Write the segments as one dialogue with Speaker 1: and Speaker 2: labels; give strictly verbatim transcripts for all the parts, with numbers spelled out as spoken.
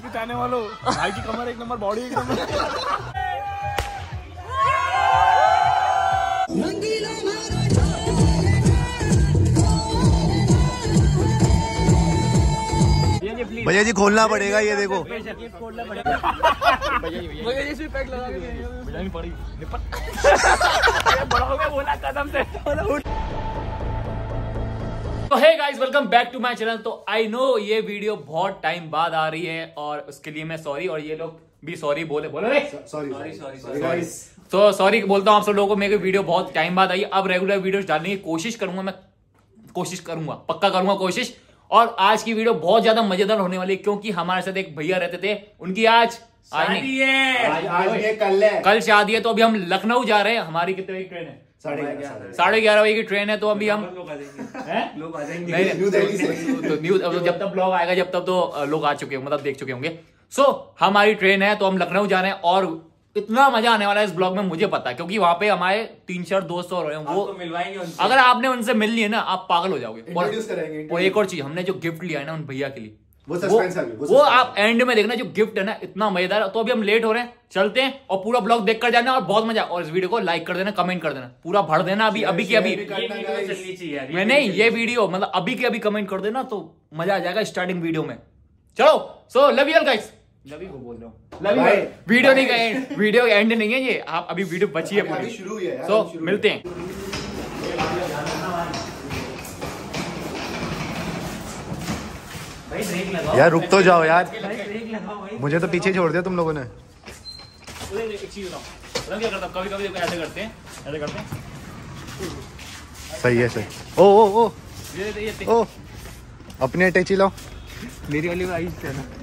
Speaker 1: Please कुछ आने वालों, भाई की कमर एक नंबर, बॉडी एक नंबर।
Speaker 2: भैया जी खोलना पड़ेगा, ये देखो
Speaker 1: खोलना पड़ेगा भैया जी, पैक लगा के नहीं पड़ी। बड़ा हो गया बोला कदम से।
Speaker 3: तो hey guys, welcome back to my channel. तो आई नो ये वीडियो बहुत टाइम बाद आ रही है और उसके लिए मैं सॉरी, और ये लोग भी सॉरी बोले बोले
Speaker 2: सॉरी सॉरी सॉरी गाइस।
Speaker 3: तो सॉरी बोलता हूँ आप सब लोगों को। मेरी वीडियो बहुत टाइम बाद आई। अब रेगुलर वीडियोस डालने की कोशिश करूंगा, मैं कोशिश करूंगा, पक्का करूंगा कोशिश। और आज की वीडियो बहुत ज्यादा मजेदार होने वाली है, क्योंकि हमारे साथ एक भैया रहते थे, उनकी आज
Speaker 1: शादी है।
Speaker 2: आज आज ये कल है,
Speaker 3: कल शादी है। तो अभी हम लखनऊ जा रहे हैं। हमारी कितने बजे की ट्रेन है?
Speaker 2: साढ़े ग्यारह
Speaker 3: साढ़े ग्यारह बजे की ट्रेन है। तो अभी हम
Speaker 1: लोग आ जाएंगे,
Speaker 3: नहीं
Speaker 2: न्यू दिल्ली से।
Speaker 3: तो न्यूज जब तक ब्लॉग आएगा जब तक तो लोग आ चुके होंगे, मतलब देख चुके होंगे। सो so, हमारी ट्रेन है तो हम लखनऊ जा रहे हैं और इतना मजा आने वाला है इस ब्लॉग में, मुझे पता है, क्योंकि वहां पे हमारे तीन चार दोस्त और हैं, वो
Speaker 1: तो मिलवाएंगे उनसे।
Speaker 3: अगर आपने उनसे मिल लिए ना आप पागल हो जाओगे। और,
Speaker 2: इंट्रोड्यूस करेंगे।
Speaker 3: और एक और चीज, हमने जो गिफ्ट लिया है ना उन भैया के लिए,
Speaker 2: वो
Speaker 3: वो,
Speaker 2: सस्पेंस है, वो
Speaker 3: वो आप एंड में देखना। जो गिफ्ट है ना इतना मजेदार। तो अभी हम लेट हो रहे हैं, चलते हैं और पूरा ब्लॉग देख कर जाना और बहुत मजा। और इस वीडियो को लाइक कर देना, कमेंट कर देना, पूरा भर देना अभी अभी की अभी। मैं नहीं, ये वीडियो मतलब अभी के अभी कमेंट कर देना तो मजा आ जाएगा स्टार्टिंग वीडियो में। चलो, so love you guys. Love you को बोल रहा हूँ, लव यू। वीडियो नहीं का वीडियो एंड नहीं है ये, आप अभी वीडियो बची है पूरी,
Speaker 2: शुरू हुई है।
Speaker 3: सो मिलते हैं।
Speaker 2: यार रुक तो जाओ यार, मुझे तो पीछे छोड़ दिया तुम लोगों ने।
Speaker 3: एक चीज बताओ, पता क्या करता हूँ, कभी कभी ऐसे करते हैं, ऐसे करते हैं।
Speaker 2: सही है सही। ओ ओ ओ
Speaker 3: ये ये ये
Speaker 2: ओ अपनी अटैची लाओ।
Speaker 1: मेरी वाली आई है ना।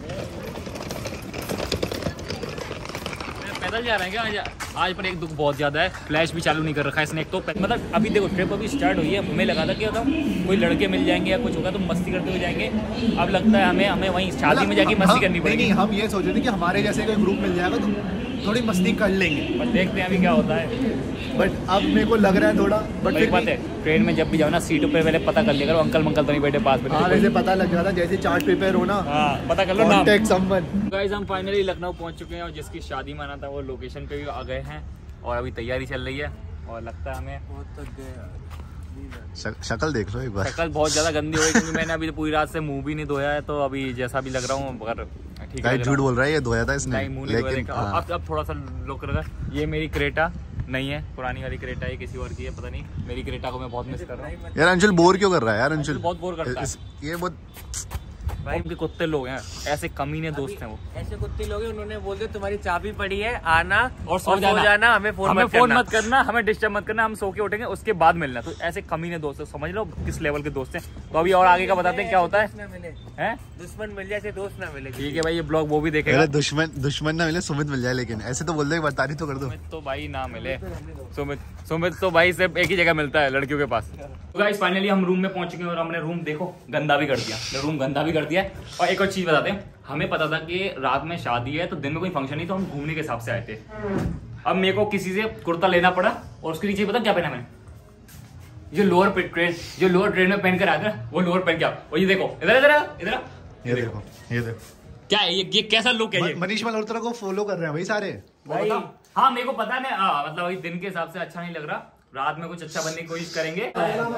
Speaker 3: पैदल जा रहे हैं क्या आज? आज पर एक दुख बहुत ज्यादा है, फ्लैश भी चालू नहीं कर रखा है इसने। एक तो मतलब अभी देखो ट्रिप अभी स्टार्ट हुई है, हमें लगा था कि होता कोई लड़के मिल जाएंगे या कुछ होगा तो मस्ती करते हुए जाएंगे। अब लगता है हमें हमें वहीं शादी में जाके मस्ती करनी पड़ेगी।
Speaker 2: नहीं, हम ये सोच रहे थे कि हमारे जैसे कोई ग्रुप मिल जाएगा तो थोड़ी मस्ती कर लेंगे,
Speaker 3: बट देखते हैं अभी क्या होता है।
Speaker 2: बट अब मेरे को लग रहा है थोड़ा। बट
Speaker 3: एक बात है, ट्रेन में जब भी जाओ ना सीटों पे पहले पता कर लिया करो, अंकल मंकल तो नहीं बैठे पास में।
Speaker 2: हाँ, वैसे पता लग जाता जैसे चार्ट प्रिपेयर हो ना।
Speaker 3: हाँ, पता कर लो नाम।
Speaker 2: Contact someone.
Speaker 3: गाइस हम फाइनली लखनऊ पहुंच चुके हैं और जिसकी शादी में आना था वो लोकेशन पे भी आ गए हैं और अभी तैयारी चल रही है। और लगता है हमें
Speaker 1: बहुत थक गए।
Speaker 2: शक्ल देख लो एक बार।
Speaker 3: शक्ल बहुत ज्यादा गंदी हो गई क्योंकि मैंने अभी पूरी रात से मुंह भी नहीं धोया है। तो अभी जैसा भी लग रहा हूँ, मगर ठीक है।
Speaker 2: झूठ बोल रहा है, ये धोया था इसने।
Speaker 3: नहीं, मुंह नहीं धोया, देखा। अब अब थोड़ा सा लुक लगा। ये मेरी क्रेटा नहीं है, पुरानी वाली क्रेटा है, किसी और की है पता नहीं। मेरी क्रेटा को मैं बहुत मिस कर रहा हूँ
Speaker 2: यार। अंशुल बोर क्यों कर रहा है यार? अंशुल
Speaker 3: बहुत बोर करता है
Speaker 2: ये बहुत
Speaker 3: भाई। उनके कुत्ते लोग हैं, ऐसे कमीने दोस्त हैं वो।
Speaker 1: ऐसे कुत्ते लोग हैं, उन्होंने बोल दिया तुम्हारी चाबी पड़ी है, आना
Speaker 3: और सो जाना,
Speaker 1: जाना, हमें फोन
Speaker 3: हमें
Speaker 1: मत
Speaker 3: फोन
Speaker 1: करना।
Speaker 3: मत करना, हमें डिस्टर्ब मत करना, हम सो के उठेंगे उसके बाद मिलना। तो ऐसे कमीने दोस्त है, समझ लो किस लेवल के दोस्त हैं। तो अभी और आगे का बताते हैं क्या होता है। हैं
Speaker 1: दुश्मन मिल जाए दोस्त ना मिले।
Speaker 3: ठीक है भाई, ये ब्लॉग वो भी देखेगा।
Speaker 2: दुश्मन दुश्मन ना मिले, सुमित मिल जाए। लेकिन ऐसे तो बोल दो, बतारी तो कर दो।
Speaker 3: सुमित तो भाई ना मिले, सुमित सुमित तो भाई सिर्फ एक ही जगह मिलता है, लड़कियों के पास। तो गाइस फाइनली हम रूम में पहुंच चुके हैं और हमने रूम देखो गंदा भी कर दिया, रूम गंदा भी कर दिया। और एक और चीज बताते हैं, हमें पता था कि रात में शादी है तो दिन में कोई फंक्शन नहीं, तो हम घूमने के हिसाब से आए थे। अब मेरे को किसी से कुर्ता लेना पड़ा और उसके नीचे पता क्या पहना मैंने, जो लोअर ट्रेन जो लोअर ट्रेन में पहन कर आया था वो लोअर पहन के आओ। और ये देखो इधर इधर इधर
Speaker 2: ये देखो, ये देखो
Speaker 3: क्या है ये, ये कैसा लुक है ये?
Speaker 2: मनीष मल्होत्रा को फॉलो कर रहे हैं भाई सारे
Speaker 3: भाई। हाँ मेरे को पता है, मतलब अभी दिन के हिसाब से अच्छा नहीं लग रहा, रात में कुछ अच्छा बनने की कोशिश करेंगे।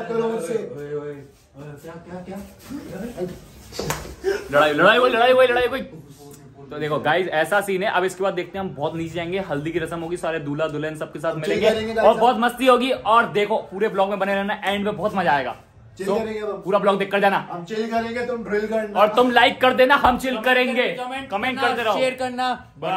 Speaker 3: लड़ाई लड़ाई हुई लड़ाई हुई लड़ाई हुई। तो देखो गाइस ऐसा सीन है। अब इसके बाद देखते हैं हम बहुत नीचे जाएंगे, हल्दी की रस्म होगी, सारे दूल्हा दुल्हन सबके साथ मिलेंगे और बहुत मस्ती होगी। और देखो पूरे ब्लॉग में बने रहना, एंड में बहुत मजा आएगा। तो पूरा ब्लॉग देख कर जाना।
Speaker 2: हम चिल करेंगे, तुम ड्रिल करना
Speaker 3: और तुम लाइक कर देना, हम चिल करेंगे, कमेंट करते रहो,
Speaker 1: शेयर करना।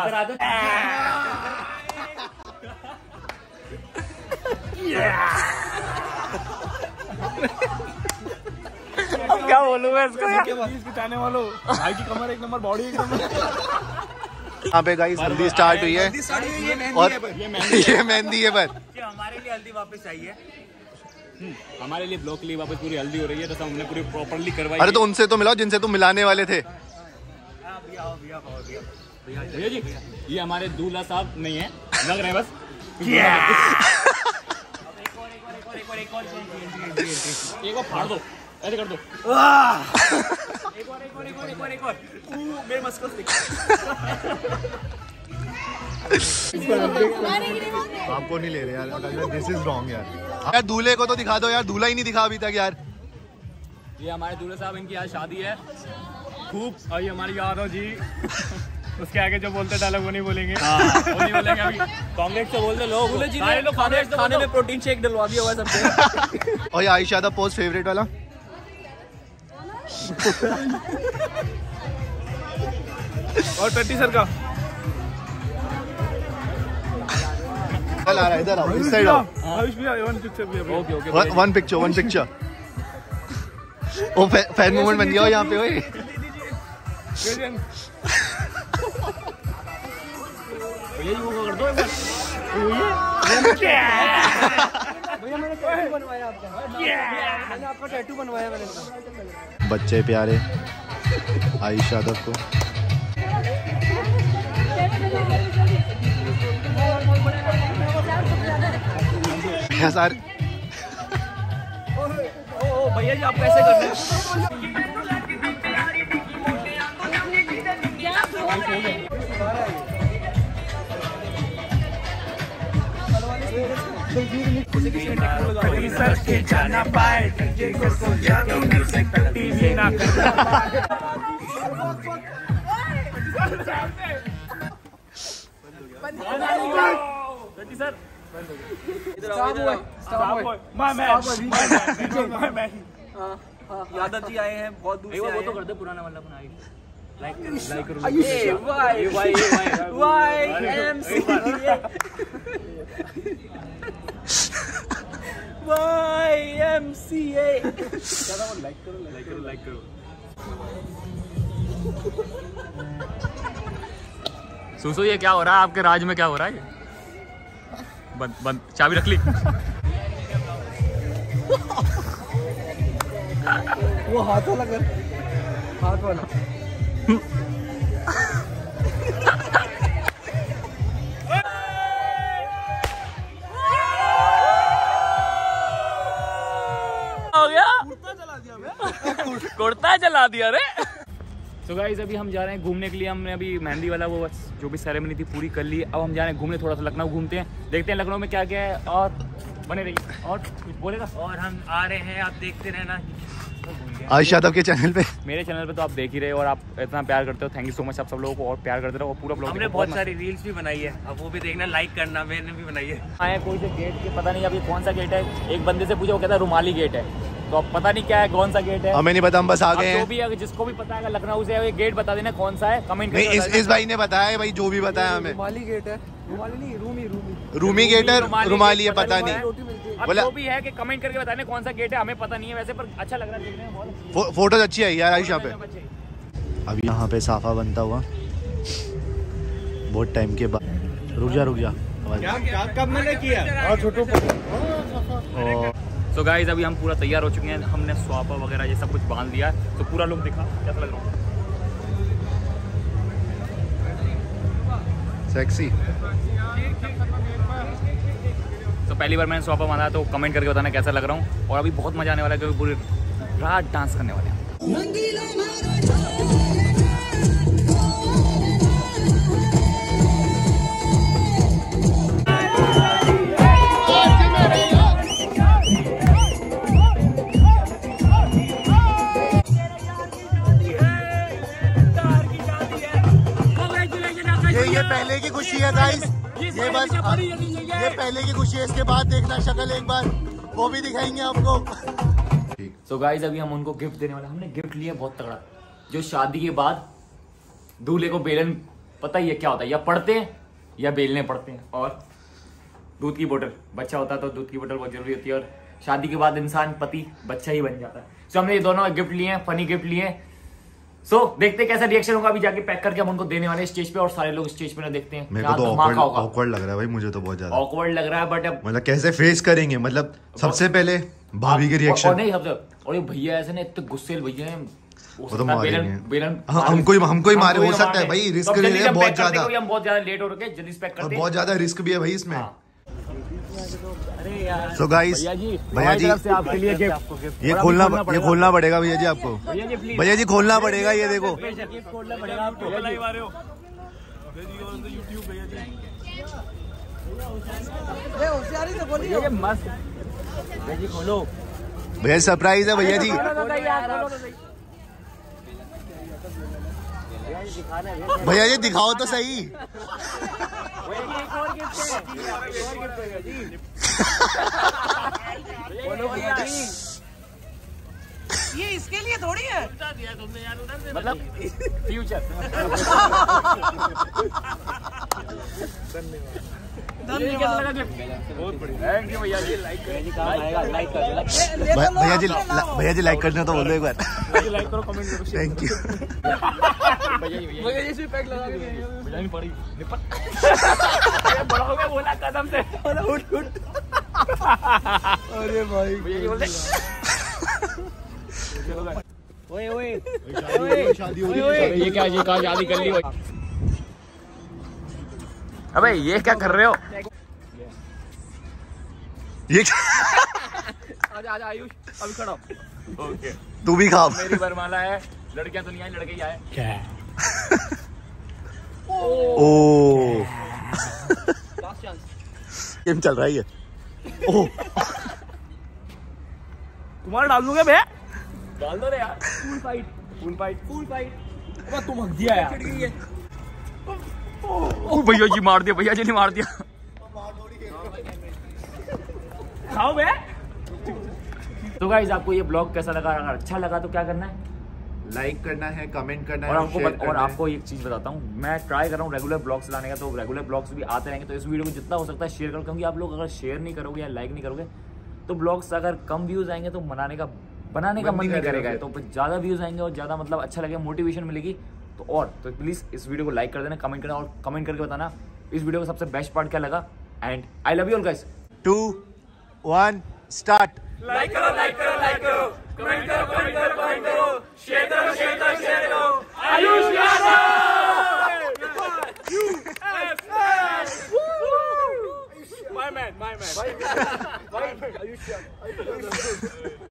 Speaker 3: अब क्या बोलूं मैं इसको यार।
Speaker 1: कुछ आने वालों, भाई की कमर एक नंबर, बॉडी एक नंबर।
Speaker 2: यहाँ पे गाइस हल्दी स्टार्ट हुई है और ये मेहंदी है पर
Speaker 1: हमारे लिए हल्दी वापस आई है।
Speaker 3: हमारे लिए ब्लॉग के लिए वापस पूरी हल्दी हो रही है, तो हमने पूरी प्रॉपर्ली करवाई।
Speaker 2: अरे तो उनसे तो मिलाओ जिनसे तुम मिलाने वाले थे।
Speaker 3: भैया जी ये हमारे दूल्हा साहब नहीं है, लग रहे हैं बस। एक और फाड़ दो, ऐसे कर दो। एक और एक और एक और एक और एक और मेरे मस्को
Speaker 2: आपको नहीं ले रहे यार, दिस इज रॉन्ग यार। यार दूल्हे को तो दिखा दो यार, दूल्हा ही नहीं दिखा अभी तक यार।
Speaker 3: ये हमारे दूल्हे साहब, इनकी आज शादी है खूब, और ये हमारी यादव जी। उसके आगे जो बोलते डायलॉग वो नहीं बोलेंगे। हाँ, वो नहीं बोलेंगे अभी। कांग्रेस तो बोलते लोग, दूल्हे जी ने लोग कांग्रेस खाने में प्रोटीन शेक डलवा दिया हुआ सबसे।
Speaker 2: और ये आयशा दा पोस्ट फेवरेट वाला।
Speaker 1: और टट्टी सर का
Speaker 2: चल आ रहा है, इधर आओ, इस साइड आओ।
Speaker 1: आयुष भी वन पिक्चर भी अभी।
Speaker 3: Okay okay
Speaker 2: one picture one picture. Oh fan moment बन गया हो यहाँ पे। ओए
Speaker 3: ये वो कर दो एक बार।
Speaker 1: भैया मैंने टैटू बनवाया आपका। मैंने आपका टैटू बनवाया मैंने।
Speaker 2: बच्चे प्यारे आयशा दा को। सर
Speaker 3: ओ भैया जी आप कैसे कर रहे हैं?
Speaker 1: सर के जाना पाए टीवी ना
Speaker 3: सर
Speaker 1: यादव जी आए हैं बहुत दूर से।
Speaker 3: वो तो कर दे पुराना वाला अपना लाइक लाइक करो।
Speaker 1: Y Y Y M C Y M C A.
Speaker 3: Like करो लाइक करो लाइक करो। सुसु ये क्या हो रहा है आपके राज में? क्या हो रहा है? बंद बंद चाबी रख ली।
Speaker 1: वो हाथ वाला कर, हाथ वाला।
Speaker 3: हो गया,
Speaker 1: कुर्ता चला दिया मैं।
Speaker 3: कुर्ता चला दिया रे। तो गाइस अभी हम जा रहे हैं घूमने के लिए। हमने अभी मेहंदी वाला वो जो भी सेरेमनी थी पूरी कर ली। अब हम जा रहे हैं घूमने, थोड़ा सा लखनऊ घूमते हैं, देखते हैं लखनऊ में क्या क्या है। और बने रहिए। और कुछ बोलेगा?
Speaker 1: और हम आ रहे हैं, आप देखते रहना।
Speaker 2: आयशा दा के चैनल पे,
Speaker 3: मेरे चैनल पे तो आप देख ही रहे हो और आप इतना प्यार करते हो। थैंक यू सो मच आप सब लोगों को, और प्यार करते रहो। और पूरा ब्लॉग
Speaker 1: हमने बहुत सारी रील्स भी बनाई है, अब वो भी देखना, लाइक करना। मैंने भी बनाई है।
Speaker 3: आए कोई से गेट के पता नहीं अब ये कौन सा गेट है। एक बंदे से पूछा, वो कहता है रुमाली गेट है। तो अब पता नहीं क्या है, कौन सा गेट है,
Speaker 2: हमें नहीं पता, हम बस आ गए हैं।
Speaker 3: जो भी है, जिसको भी पता है लखनऊ से गेट बता देना कौन सा है, कमेंट
Speaker 2: नहीं, इस इस भाई ने बताया भाई, जो भी बताया हमें।
Speaker 1: रुमाली गेट है, रुमाली नहीं, रूमी रूमी
Speaker 2: रूमी गेट है, रुमाली है, पता नहीं।
Speaker 3: अब जो भी है कि कमेंट करके बताने कौन सा गेट है, हमें पता नहीं है वैसे, पर अच्छा लग रहा है देखने में बहुत।
Speaker 2: फोटोज अच्छी है यार आयशा पे। अभी यहाँ पे साफा बनता हुआ बहुत टाइम के बाद। रुक जा रुक जा,
Speaker 1: कब मैंने किया? और छोटू
Speaker 3: तो गाइस अभी हम पूरा तैयार हो चुके हैं। हमने स्वापा वगैरह ये सब कुछ बांध दिया है। तो पूरा लुक दिखा, कैसा लग रहा है?
Speaker 2: सेक्सी।
Speaker 3: तो पहली बार मैंने स्वापा बांधा, तो कमेंट करके बताना कैसा लग रहा हूँ। और अभी बहुत मजा आने वाला है क्योंकि पूरी रात डांस करने वाले हैं।
Speaker 2: ये ये पहले की खुशी है गाइस, ये बस ये पहले की खुशी है। इसके बाद देखना शक्ल एक बार, वो भी दिखाएंगे आपको।
Speaker 3: तो गाइस अभी हम उनको गिफ्ट देने वाले। हमने गिफ्ट लिया बहुत तगड़ा, जो शादी के बाद दूल्हे को बेलन, पता ही है क्या होता है, या पढ़ते हैं या बेलने पड़ते हैं। और दूध की बोतल, बच्चा होता है तो दूध की बोतल बहुत जरूरी होती है। और शादी के बाद इंसान पति बच्चा ही बन जाता है। सो हमने ये दोनों गिफ्ट लिए हैं, फनी गिफ्ट लिए हैं। सो so, देखते हैं कैसा रिएक्शन होगा। अभी जाके पैक करके हम उनको देने वाले स्टेज पे, और सारे लोग स्टेज पे ना देखते हैं।
Speaker 2: मेरे को तो ऑकवर्ड ऑकवर्ड लग रहा है भाई, मुझे तो बहुत ज्यादा
Speaker 3: ऑकवर्ड लग रहा है। बट अब
Speaker 2: मतलब कैसे फेस करेंगे, मतलब सबसे पहले भाभी के रिएक्शन।
Speaker 3: और नहीं सबसे, और ये भैया ऐसे ना इतने गुस्सेल भैया हैं,
Speaker 2: वो तो मारेंगे।
Speaker 3: बेलन
Speaker 2: हमको ही हमको ही मारे, हो सकता है भाई, रिस्क ले रहे हैं बहुत ज्यादा।
Speaker 3: हम बहुत ज्यादा लेट हो रखे, जल्दी पैक करते हैं,
Speaker 2: बहुत ज्यादा रिस्क भी है भाई इसमें। सो गाइस भैया जी
Speaker 3: से आपके लिए गिफ्ट
Speaker 2: ये खोलना ये खोलना पड़ेगा भैया जी आपको।
Speaker 3: भैया जी प्लीज
Speaker 2: भैया जी खोलना पड़ेगा ये देखो।
Speaker 3: खोलना पड़ेगा आपको।
Speaker 1: होशियारी से बोलिए मस्त। भैया जी खोलो।
Speaker 2: भैया सरप्राइज है भैया जी। भैया जी दिखाओ तो सही।
Speaker 1: ये इसके लिए थोड़ी है
Speaker 3: मतलब फ्यूचर।
Speaker 1: धन्यवाद।
Speaker 3: बहुत बढ़िया थैंक यू भैया जी। लाइक लाइक
Speaker 2: भैया जी भैया जी लाइक करना तो बोलो एक बार।
Speaker 3: लाइक करो कमेंट करो
Speaker 2: थैंक यू।
Speaker 1: भैया जी पैक लगा के
Speaker 3: भैया नहीं पड़ी बड़ा हो गया बोला कदम से उठ उठ।
Speaker 1: अरे भाई
Speaker 3: भैया जी बोलते
Speaker 1: ओए ओए
Speaker 2: शादी हो रही है।
Speaker 3: ये क्या ये कहा शादी कर ली भाई। अबे ये क्या कर रहे हो?
Speaker 2: ये
Speaker 3: आजा आजा आयुष अभी खड़ा। ओके
Speaker 2: तू भी खा।
Speaker 3: मेरी वरमाला है। लड़कियां तो नहीं आए लड़के ही आए। क्या
Speaker 2: ओ गेम चल रहा है। ओ
Speaker 1: तुम्हारा डाल दूंगा भैया।
Speaker 3: डाल दो रे यार।
Speaker 1: Full fight
Speaker 3: full fight
Speaker 1: full fight. अब तुम हक दिया यार।
Speaker 3: ओ भैया जी मार दिया भैया जी ने मार दिया।
Speaker 1: खाओ बे।
Speaker 3: तो गाइस आपको ये ब्लॉग कैसा लगा? अगर अच्छा लगा तो क्या करना है?
Speaker 2: लाइक करना है, कमेंट करना
Speaker 3: और
Speaker 2: है
Speaker 3: आपको बत, और आपको एक चीज बताता हूँ, मैं ट्राई कर रहा हूँ रेगुलर ब्लॉग्स लाने का। तो रेगुलर ब्लॉग्स भी आते रहेंगे। तो इस वीडियो को जितना हो सकता है शेयर करो, क्योंकि आप लोग अगर शेयर नहीं करोगे या लाइक नहीं करोगे तो ब्लॉग्स अगर कम व्यूज आएंगे तो बनाने का बनाने का मन नहीं करेगा। तो ज्यादा व्यूज आएंगे और ज्यादा मतलब अच्छा लगेगा, मोटिवेशन मिलेगी। तो और तो प्लीज इस वीडियो को लाइक कर देना, कमेंट करना और कमेंट करके बताना इस वीडियो का सबसे बेस्ट पार्ट क्या लगा। And I love you all guys.
Speaker 2: Two one start.
Speaker 1: Like करो लाइक करो लाइक करो कमेंट करो कमेंट करो कमेंट करो शेयर करो शेयर करो शेयर करो। Ayush Yadav you F my man my man Ayush Yadav.